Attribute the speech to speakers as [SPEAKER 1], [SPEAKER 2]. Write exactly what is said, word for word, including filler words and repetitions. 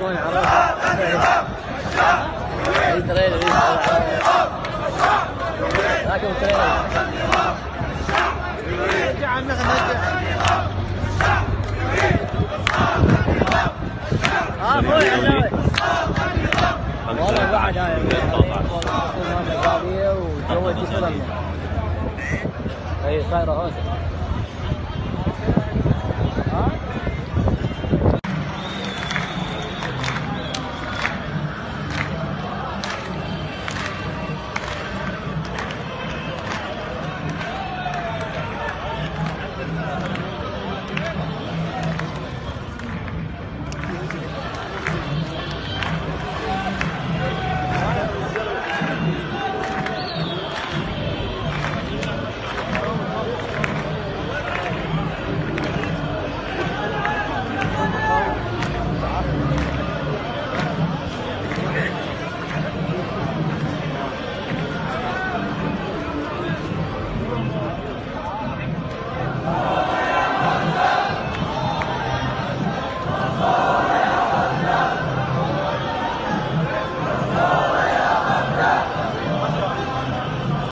[SPEAKER 1] يكون عرفت اي تريلر لكن تريلر يا عم اه مو علاوي والله بعد هاي وجو الجسر اي صايره هوسه